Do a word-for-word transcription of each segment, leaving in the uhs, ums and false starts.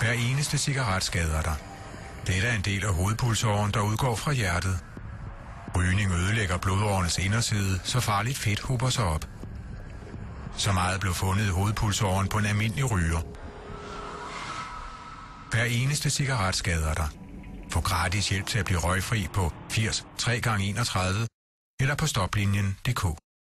Hver eneste cigaret skader dig. Dette er en del af hovedpulsåren, der udgår fra hjertet. Rygning ødelægger blodårenes inderside, så farligt fedt hober sig op. Så meget blev fundet i hovedpulsåren på en almindelig ryger. Hver eneste cigaret skader dig. Få gratis hjælp til at blive røgfri på firs tre gange enogtredive eller på stoplinjen punktum d k.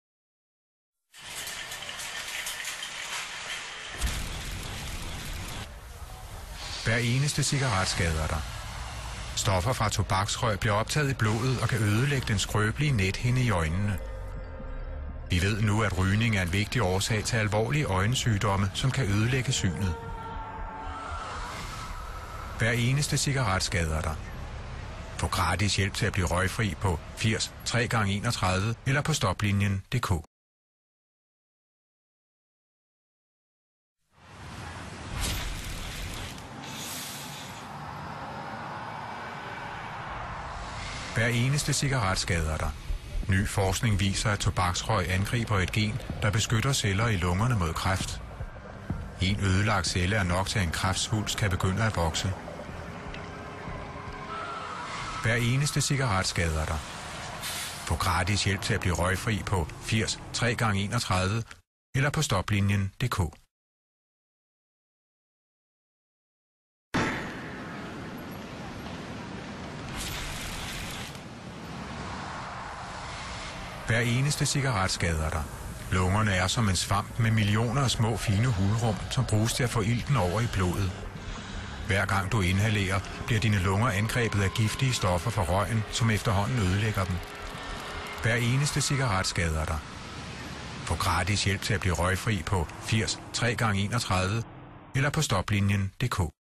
Hver eneste cigaret skader dig. Stoffer fra tobaksrøg bliver optaget i blodet og kan ødelægge den skrøbelige nethinde i øjnene. Vi ved nu, at rygning er en vigtig årsag til alvorlige øjensygdomme, som kan ødelægge synet. Hver eneste cigaret skader dig. Få gratis hjælp til at blive røgfri på firs tre gange enogtredive eller på stoplinjen punktum d k. Hver eneste cigaret skader dig. Ny forskning viser, at tobaksrøg angriber et gen, der beskytter celler i lungerne mod kræft. En ødelagt celle er nok til, at en kræftsvulst kan begynde at vokse. Hver eneste cigaret skader dig. Få gratis hjælp til at blive røgfri på firs tre gange enogtredive eller på stoplinjen punktum d k. Hver eneste cigaret skader dig. Lungerne er som en svamp med millioner af små fine hulrum, som bruges til at få ilten over i blodet. Hver gang du inhalerer, bliver dine lunger angrebet af giftige stoffer fra røgen, som efterhånden ødelægger dem. Hver eneste cigaret skader dig. Få gratis hjælp til at blive røgfri på firs tre gange enogtredive eller på stoplinjen punktum d k.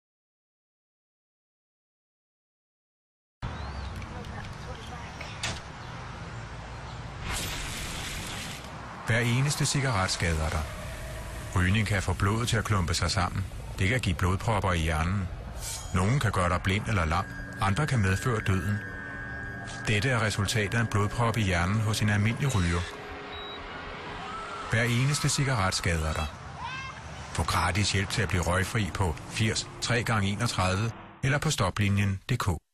Hver eneste cigaret skader dig. Rygning kan få blodet til at klumpe sig sammen. Det kan give blodpropper i hjernen. Nogle kan gøre dig blind eller lam, andre kan medføre døden. Dette er resultatet af en blodprop i hjernen hos en almindelig ryger. Hver eneste cigaret skader dig. Få gratis hjælp til at blive røgfri på firs tre gange enogtredive eller på stoplinjen punktum d k.